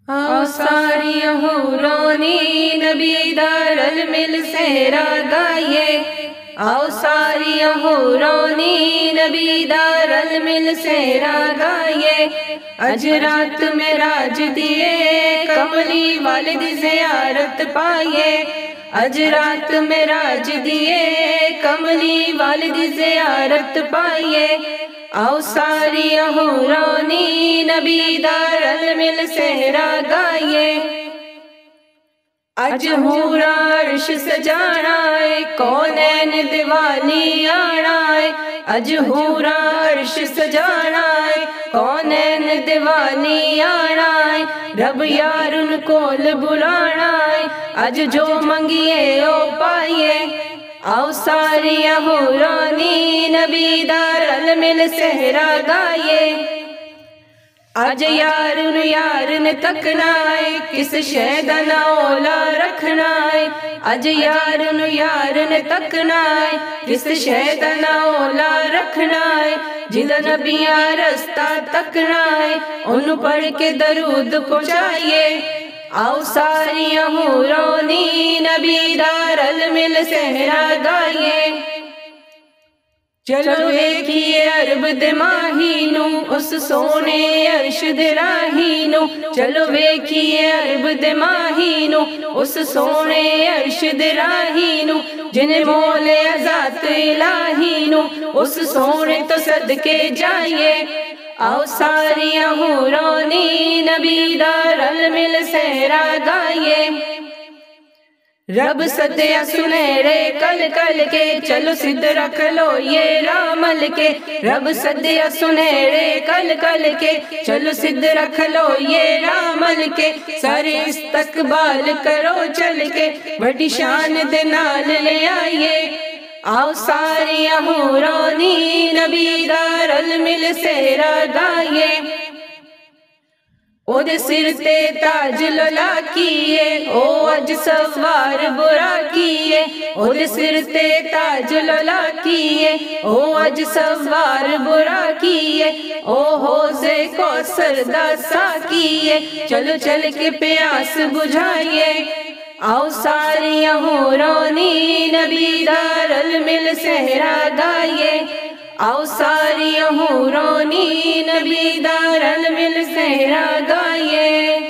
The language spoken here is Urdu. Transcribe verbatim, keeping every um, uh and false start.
آؤ ساری حورانی نبی دار المل صحرا گائیے، آؤ ساری حورانی نبی دار المل صحرا گائیے، اج رات میں راج دیے کملی والد زیارت پائیے، اج رات میں راج دیے کملی والد زیارت پائیے، آؤ ساری حورانی نبی دار المل صحرا گائیے، اج حورا عرش سجانا ہے کونین دیوالی آنا ہے، اج حورا عرش سجانا ہے کونین دیوالی آنا ہے، رب یار ان کول بلانا ہے، اج جو منگیے او پائیے، آؤ ساری حورانی نبی دار المل صحرا گائیے، اج یار نو یار نے تکنا ہے کس شے دا نہ اولا رکھنا ہے، اج یار نو یار نے تکنا ہے کس شے دا نہ اولا رکھنا ہے، جدا نبیاں رستہ تکنا ہے انہوں پڑھ کے درود پہنچائیے، آؤ ساری حورانی نبی دار المل صحرا گائیے، چلو ویکھیے عرب دے ماہی نو اس سونے عرش دے راہی نو، چلو ویکھیے عرب دے ماہی نو اس سونے عرش دے راہی نو، جنہیں مولے ذات الہی نو اس سونے تو صدقے جائیے، آؤ ساری حورانی نبی دار المل صحرا گائیے، رب سدیا سنہرے کل کل کے چلو سدھ رکھ لو یہ رامل کے، رب سدیا سنہرے کل کل کے چلو سدھ رکھ لو یہ رامل کے، سارے استقبال کرو چل کے بڑی شان دے نال لے آئیے، آؤ ساری حورانی نبی دار المل صحرا گائیے، او دے سر تے تاج لولا کیے او اج سوار برا کیے، او دے سر تے تاج لولا کیے او اج سوار برا کیے، او حوضے کوثر دا ساقیے چلو چل کے پیاس بجھائیے، آؤ ساری حورانی نبی دار المل صحرا گائیے، آؤ ساری حورانی نبی دار المل صحرا گائیے۔